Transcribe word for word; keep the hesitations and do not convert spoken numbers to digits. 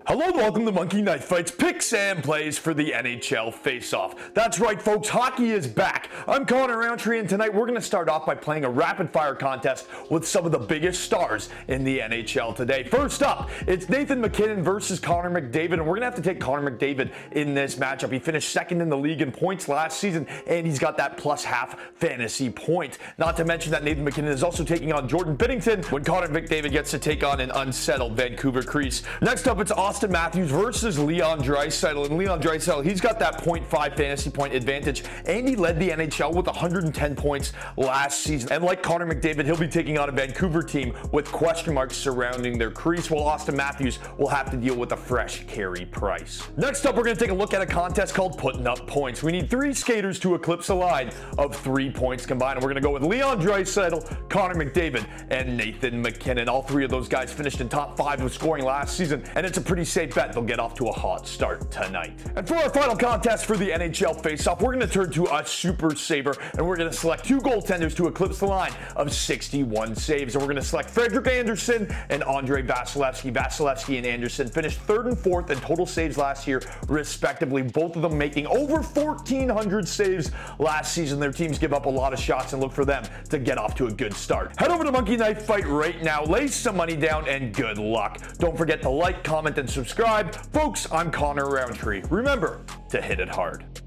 Hello and welcome to Monkey Knife Fights picks and plays for the N H L face-off. That's right, folks, hockey is back. I'm Connor Roundtree, and tonight we're going to start off by playing a rapid-fire contest with some of the biggest stars in the N H L today. First up, it's Nathan MacKinnon versus Connor McDavid, and we're going to have to take Connor McDavid in this matchup. He finished second in the league in points last season, and he's got that plus half fantasy point. Not to mention that Nathan MacKinnon is also taking on Jordan Binnington when Connor McDavid gets to take on an unsettled Vancouver Crease. Next up, it's Austin Austin Matthews versus Leon Draisaitl, and Leon Draisaitl, he's got that point five fantasy point advantage, and he led the N H L with one hundred ten points last season. And like Connor McDavid, he'll be taking on a Vancouver team with question marks surrounding their crease, while Austin Matthews will have to deal with a fresh Carey Price. Next up, we're going to take a look at a contest called Putting Up Points. We need three skaters to eclipse a line of three points combined, and we're going to go with Leon Draisaitl, Connor McDavid, and Nathan MacKinnon. All three of those guys finished in top five of scoring last season, and it's a pretty safe bet they'll get off to a hot start tonight. And for our final contest for the N H L face-off, we're going to turn to a super saver, and we're going to select two goaltenders to eclipse the line of sixty-one saves. And we're going to select Frederik Andersen and Andrei Vasilevskiy. Vasilevskiy and Andersen finished third and fourth in total saves last year, respectively, both of them making over fourteen hundred saves last season. Their teams give up a lot of shots, and look for them to get off to a good start. Head over to Monkey Knife Fight right now, lay some money down, and good luck. Don't forget to like, comment, and subscribe. Folks, I'm Connor Roundtree. Remember to hit it hard.